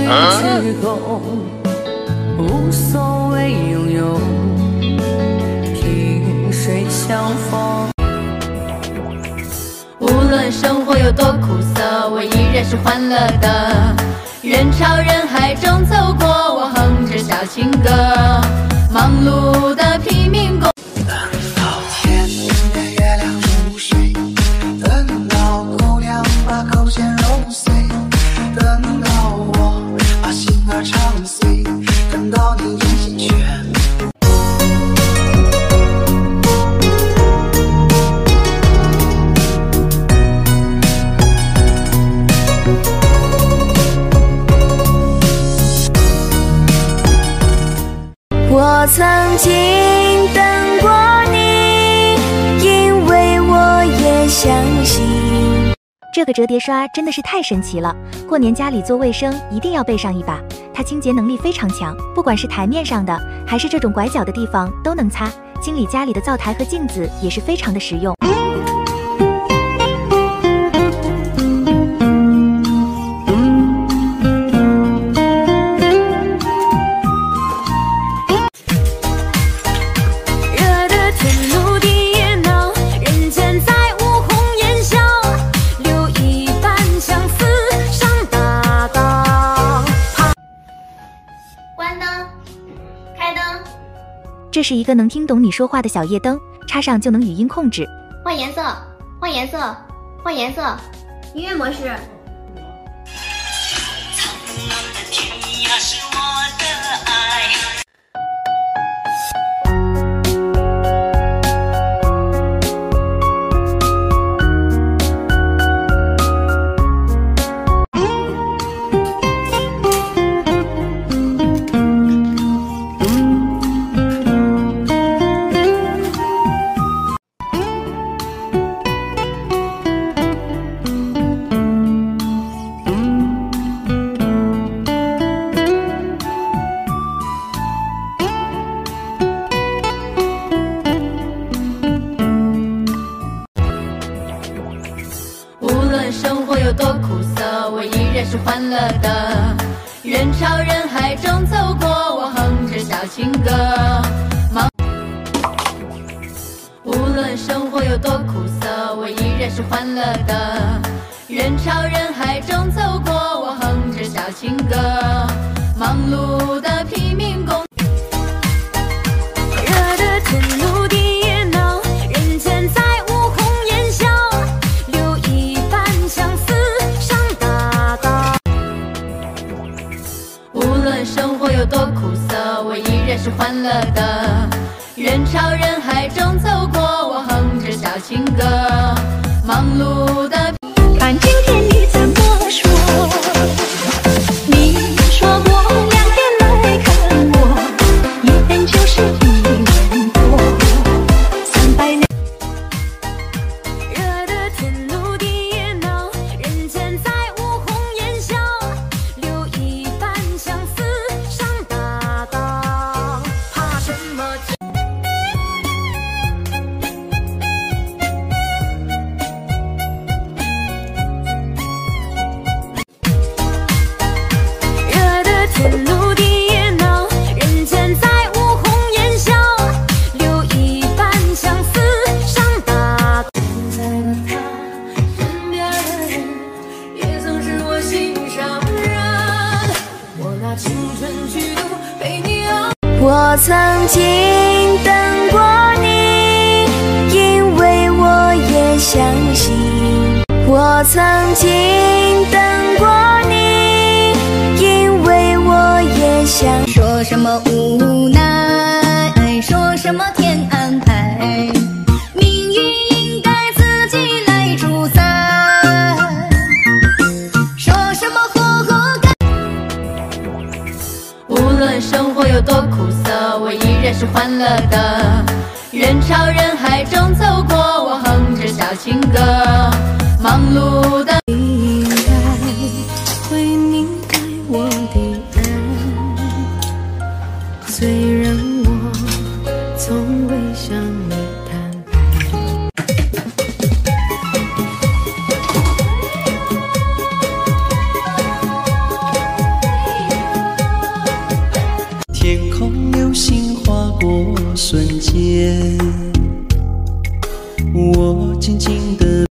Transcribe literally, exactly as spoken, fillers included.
之后，无所谓拥有，萍水相逢。 无论生活有多苦涩，我依然是欢乐的。人潮人海中走过，我哼着小情歌，忙碌的贫民工。 我曾经等过你，因为我也相信。 这个折叠刷真的是太神奇了，过年家里做卫生一定要备上一把，它清洁能力非常强，不管是台面上的，还是这种拐角的地方都能擦。清理家里的灶台和镜子也是非常的实用。 这是一个能听懂你说话的小夜灯，插上就能语音控制。 换颜色，换颜色，换颜色，音乐模式。苍茫的天涯是我的爱。 生活有多苦涩，我依然是欢乐的。人潮人海中走过，我哼着小情歌。忙，无论生活有多苦涩，我依然是欢乐的。人潮人海中走过，我哼着小情歌。忙碌的贫民工。 生活有多苦涩，我依然是欢乐的。人潮人海中走过，我哼着小情歌。忙碌的， 看今天你怎么说？你说过两天来看我，一眼就是一年多，三百年。 热的天怒地也恼，人间再无红颜笑，留一半相思。 天怒地也恼，人间再无红颜笑，留一半相思上大。现在的他，身边的人，也曾是我心上人。我拿青春去赌，陪你熬。 我曾经等过你，因为我也相信。我曾经等过你，因为我也相信。 说什么无奈，说什么天安排，命运应该自己来主宰。说什么活活该。 无论生活有多苦涩，我依然是欢乐的。人潮人海中走过，我哼着小情歌。忙碌的。 应该会明白我的爱，虽然我从未向你坦白。 瞬间，我静静地